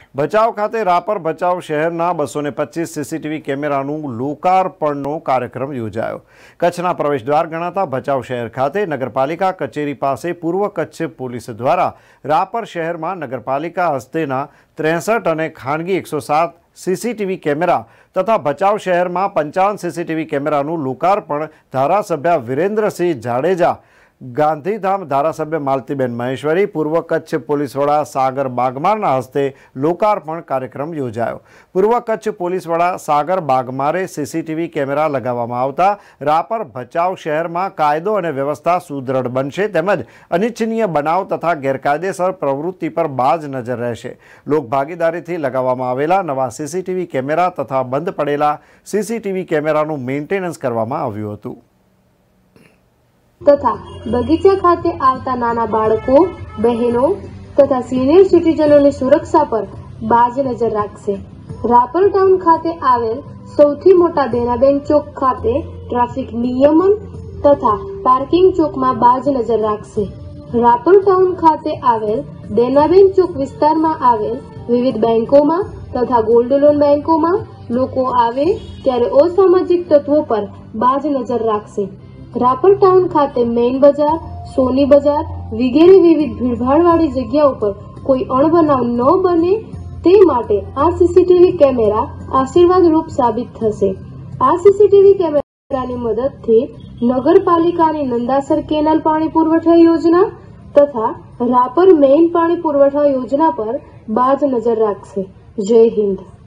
ભચાઉ ખાતે રાપર ભચાઉ શહેરના 225 સીસીટીવી કેમેરાનું લોકાર્પણનો કાર્યક્રમ યોજાયો। કચ્છના પ્રવેશદ્વાર ગણાતા ભચાઉ શહેર ખાતે નગરપાલિકા કચેરી પાસે પૂર્વ કચ્છ પોલીસ દ્વારા રાપર શહેરમાં નગરપાલિકા હસ્તેના 63 અને ખાનગી 107 સીસીટીવી કેમેરા તથા ભચાઉ શહેરમાં 55 સીસીટીવી કેમેરાનું લોકાર્પણ ધારાસભ્ય વિરેન્દ્રસિંહ જાડેજા, ગાંધીધામ धारासभ्य मालतीबेन महेश्वरी, पूर्व कच्छ पोलीस वड़ा सागर बागमारना हस्ते लोकार्पण कार्यक्रम योजायो। पूर्व कच्छ पोलीस वड़ा सागर बागमारे सीसीटीवी कैमरा लगाववामां आवता रापर भचाउ शहर में कायदो अने व्यवस्था सुदृढ़ बनशे तेमज अनिच्छनीय बनाव तथा गैरकायदेसर प्रवृत्ति पर बाज नजर रहेशे। लोकभागीदारीथी लगाववामां आवेला नवा सीसीटीवी कैमरा तथा बंध पड़ेला सीसीटीवी कैमरानुं मेन्टेनन्स करवामां आव्युं हतुं तथा बगीचा खाते आवता नाना बाळको, बहनों तथा सीनियर सिटीजनों की सुरक्षा पर बाज नजर राखशे। रापर टाउन खाते आवेल सौथी मोटा देनाबेन चौक खाते ट्राफिक नियमन तथा पार्किंग चौक में बाज नजर राखशे। रापर टाउन खाते आवेल देनाबेन चौक विस्तार में आवेल विविध बैंकों में तथा गोल्ड लोन बैंकों में लोको आवे त्यारे असामाजिक तत्वों पर बाज नजर राखशे। रापर टाउन खाते मेन बजार, सोनी बजार वगैरह विविध भीड़भाड़वाળી जग्याओं पर कोई अणबनाव न बने ते माटे आ सीसीटीवी कैमेरा आशीर्वाद रूप साबित थशे। आ सीसीटीवी कैमेरानी मददथी नगरपालिकानी नंदासर केनाल पाणी पुरवठा योजना तथा रापर मेन पाणी पुरवठा योजना पर बाज नजर राखशे। जय हिंद।